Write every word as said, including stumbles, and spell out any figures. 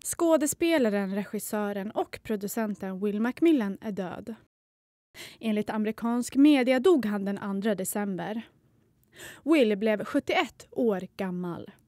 Skådespelaren, regissören och producenten Will MacMillan är död. Enligt amerikansk media dog han den andra december. Will blev sjuttioett år gammal.